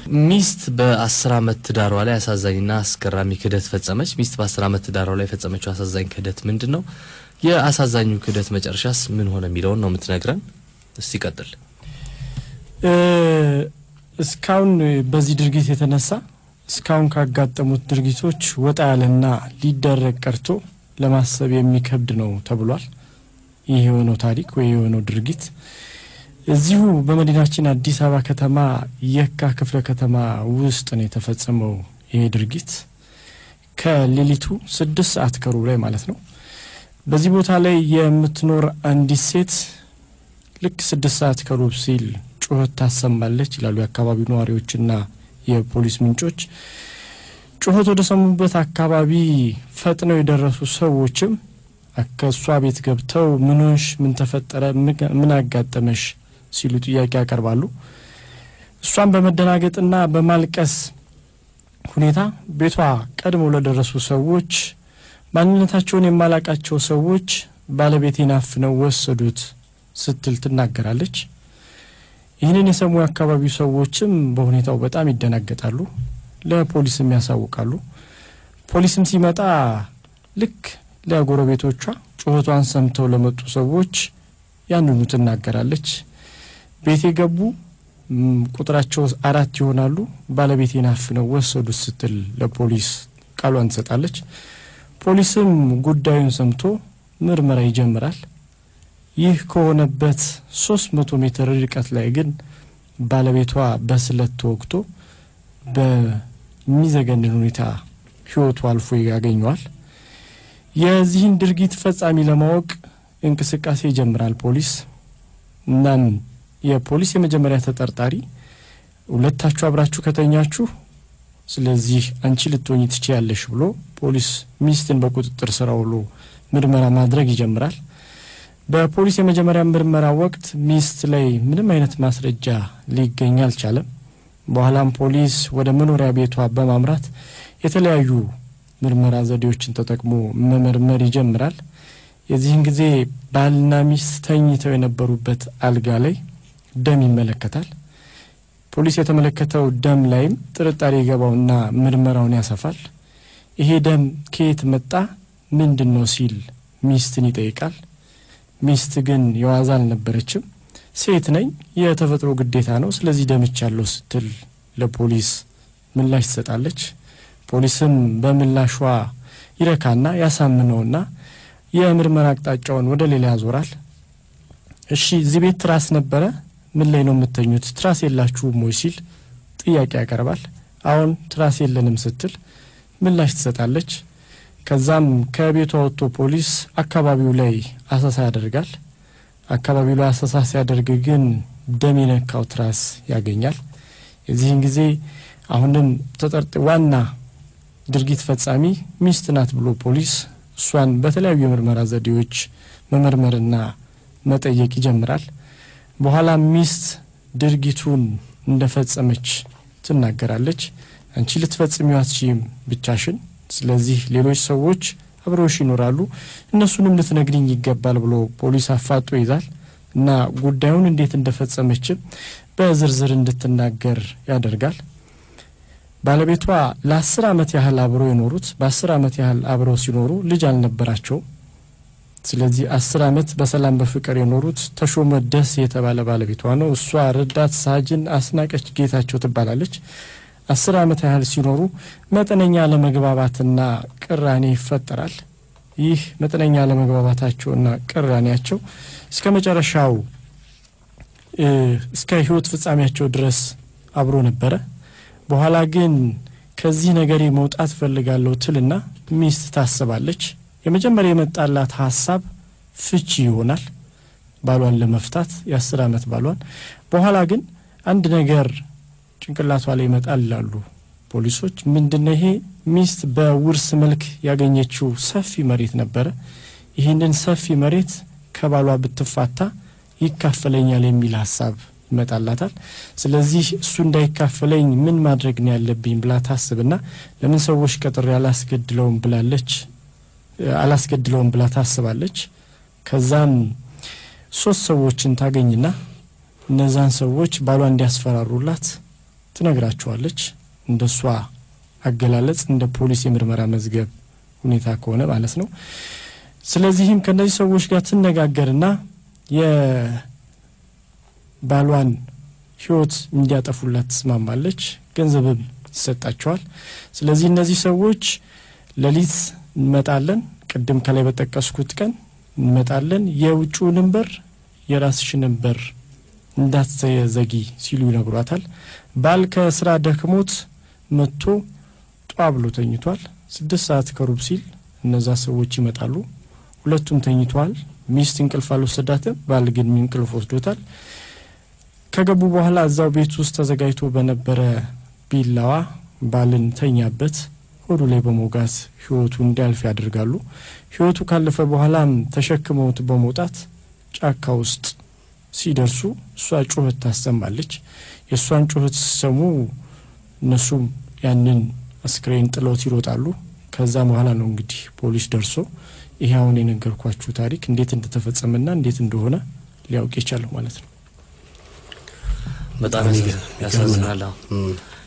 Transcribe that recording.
ሚስት በ10 አመት ትዳሯ ላይ አሳዛኝና አስገራሚ ክህደት ፈጸመች። ሚስት በ10 አመት ትዳሯ ላይ ፈጸመችው አሳዛኝ ክህደት ምንድነው? የአሳዛኙ ክህደት መጨረሻስ ምን ሆነ የሚለው ነው የምትነግረን። እስቲ ቀጥል። እስካሁን በዚህ ድርጊት የተነሳ እስካሁን ካጋጠሙት ድርጊቶች ወጣ ያለና ሊደረግ ቀርቶ ለማሰብ የሚከብድ ነው ተብሏል። ይሄ የሆነው ታሪክ ወይ የሆነው ድርጊት እዚሁ በመዲናችን አዲስ አበባ ከተማ የካ ክፍለ ከተማ ውስጥ ነው የተፈጸመው። ይሄ ድርጊት ከሌሊቱ 6 ሰዓት ከሩብ ላይ ማለት ነው። በዚህ ቦታ ላይ የምትኖር አንዲት ሴት ልክ 6 ሰዓት ከሩብ ሲል ጩኸት ታሰማለች ይላሉ የአካባቢው ነዋሪዎችና የፖሊስ ምንጮች። ጩኸት ወደ ሰሙበት አካባቢ ፈጥነው የደረሱ ሰዎችም ከሷ ቤት ገብተው ምንሽ ምን ተፈጠረ ምን አጋጠመሽ ሲሉ ጥያቄ ያቀርባሉ። እሷን በመደናገጥና በማልቀስ ሁኔታ ቤቷ ቀድሞ ለደረሱ ሰዎች ማንነታቸውን የማላቃቸው ሰዎች ባለቤቴን አፍነው ወሰዱት ስትል ትናገራለች። ይህንን የሰሙ የአካባቢው ሰዎችም በሁኔታው በጣም ይደናገጣሉ፣ ለፖሊስም ያሳውቃሉ። ፖሊስም ሲመጣ ልክ ለጎረቤቶቿ ጩኸቷን ሰምተው ለመጡ ሰዎች ያንኑ ትናገራለች። ቤቴ ገቡ፣ ቁጥራቸው 4 ይሆናሉ፣ ባለቤቴን አፍነው ወሰዱት ስትል ለፖሊስ ቃሏን ትሰጣለች። ፖሊስም ጉዳዩን ሰምቶ ምርመራ ይጀምራል። ይህ ከሆነበት 300 ሜትር ርቀት ላይ ግን ባለቤቷ በስለት ተወግቶ በሚዘገንን ሁኔታ ህይወቱ አልፎ ያገኘዋል። የዚህን ድርጊት ፈጻሚ ለማወቅ እንቅስቃሴ ይጀምራል ፖሊስ። እናም የፖሊስ የመጀመሪያ ተጠርጣሪ ሁለታችሁ አብራችሁ ከተኛችሁ ስለዚህ አንቺ ልትሆኚ ትችያለሽ ብሎ ፖሊስ ሚስትን በቁጥጥር ስር አውሎ ምርመራ ማድረግ ይጀምራል። በፖሊስ የመጀመሪያ ምርመራ ወቅት ሚስት ላይ ምንም አይነት ማስረጃ ሊገኝ አልቻለም። በኋላም ፖሊስ ወደ መኖሪያ ቤቷ በማምራት የተለያዩ ምርመራ ዘዴዎችን ተጠቅሞ መመርመር ይጀምራል። የዚህን ጊዜ ባልና ሚስት ተኝተው የነበሩበት አልጋ ላይ ደም ይመለከታል። ፖሊስ የተመለከተው ደም ላይም ጥርጣሬ ይገባውና ምርመራውን ያሰፋል። ይሄ ደም ከየት መጣ ምንድነው ሲል ሚስትን ይጠይቃል። ሚስት ግን የዋዛ አልነበረችም። ሴት ነኝ የተፈጥሮ ግዴታ ነው ስለዚህ ደምቻለሁ ስትል ለፖሊስ ምላሽ ትሰጣለች። ፖሊስም በምላሿ ይረካና ያሳምነውና የምርመራ አቅጣጫውን ወደ ሌላ ያዞራል። እሺ እዚህ ቤት ትራስ ነበረ፣ ምን ላይ ነው የምትተኙት? ትራስ የላችሁም ወይ ሲል ጥያቄ ያቀርባል። አሁን ትራስ የለንም ስትል ምላሽ ትሰጣለች። ከዛም ከቤቷ ወጥቶ ፖሊስ አካባቢው ላይ አሰሳ ያደርጋል። አካባቢው ላይ አሰሳ ሲያደርግ ግን ደም የነካው ትራስ ያገኛል። የዚህን ጊዜ አሁንም ዋና ድርጊት ፈጻሚ ሚስት ናት ብሎ ፖሊስ እሷን በተለያዩ የምርመራ ዘዴዎች መመርመርና መጠየቅ ይጀምራል። በኋላ ሚስት ድርጊቱን እንደፈጸመች ትናገራለች። አንቺ ልትፈጽሚው አትችይም ብቻሽን፣ ስለዚህ ሌሎች ሰዎች አብረውሽ ይኖራሉ እነሱንም ልትነግሪኝ ይገባል ብሎ ፖሊስ አፋጦ ይዛል እና ጉዳዩን እንዴት እንደፈጸመች በዝርዝር እንድትናገር ያደርጋል። ባለቤቷ ለ10 አመት ያህል አብረው የኖሩት በ10 አመት ያህል አብረው ሲኖሩ ልጅ አልነበራቸው። ስለዚህ 10 አመት በሰላም በፍቅር የኖሩት ተሾመ ደስ የተባለ ባለቤቷ ነው። እሷ ረዳት ሳጅን አስናቀች ጌታቸው ትባላለች። 10 አመት ያህል ሲኖሩ መጠነኛ ለመግባባትና ቅራኔ ይፈጠራል። ይህ መጠነኛ ለመግባባታቸውና ቅራኔያቸው እስከመጨረሻው እስከ ህይወት ፍጻሜያቸው ድረስ አብሮ ነበረ። በኋላ ግን ከዚህ ነገር መውጣት ፈልጋለሁ ትልና ሚስት ታስባለች። የመጀመሪያ የመጣላት ሐሳብ ፍቺ ይሆናል ባሏን ለመፍታት የ10 አመት ባሏን። በኋላ ግን አንድ ነገር ጭንቅላቷ ላይ ይመጣል ይላሉ ፖሊሶች። ምንድነው ይሄ? ሚስት በውርስ መልክ ያገኘችው ሰፊ መሬት ነበረ። ይሄንን ሰፊ መሬት ከባሏ ብትፋታ ይካፈለኛል የሚል ሐሳብ ይመጣላታል። ስለዚህ እሱ እንዳይካፈለኝ ምን ማድረግ ነው ያለብኝ ብላ ታስብና ለምን ሰዎች ቀጥሬ አላስገድለውም ብላ ታስባለች። ከዛም 3 ሰዎችን ታገኝና እነዛን ሰዎች ባሏ እንዲያስፈራሩላት ትነግራቸዋለች እንደሷ አገላለጽ እንደ ፖሊስ የምርመራ መዝገብ ሁኔታ ከሆነ ማለት ነው ስለዚህም ከነዚህ ሰዎች ጋር ትነጋገርና የባሏን ህይወት እንዲያጠፉላት ትስማማለች ገንዘብም ይሰጣቸዋል ስለዚህ እነዚህ ሰዎች ለሊት እንመጣለን ቅድም ከላይ በተጠቀስኩት ቀን እንመጣለን የውጭውን በር የራስሽን በር እንዳትዘጊ ሲሉ ይነግሯታል ባል ከስራ ደክሞት መጥቶ ጧብሎ ተኝቷል 6 ሰዓት ከሩብ ሲል እነዛ ሰዎች ይመጣሉ ሁለቱም ተኝቷል ሚስት እንቅልፍ አልወሰዳትም ባል ግን እንቅልፍ ወስዶታል ከገቡ በኋላ እዛው ቤት ውስጥ ተዘጋጅቶ በነበረ ቢላዋ ባልን ተኛበት ሆዱ ላይ በመውጋት ህይወቱ እንዲያልፍ ያደርጋሉ ህይወቱ ካለፈ በኋላም ተሸክመውት በመውጣት ጫካ ውስጥ ሲደርሱ እሷ ጩኸት ታሰማለች የሷን ጩኸት ሲሰሙ እነሱም ያንን አስክሬን ጥሎት ይሮጣሉ ከዛ በኋላ ነው እንግዲህ ፖሊስ ደርሶ ይሄውን የነገርኳችሁ ታሪክ እንዴት እንደተፈጸመና እንዴት እንደሆነ ሊያውቅ ይችላል ማለት ነው በጣም ያሳዝናል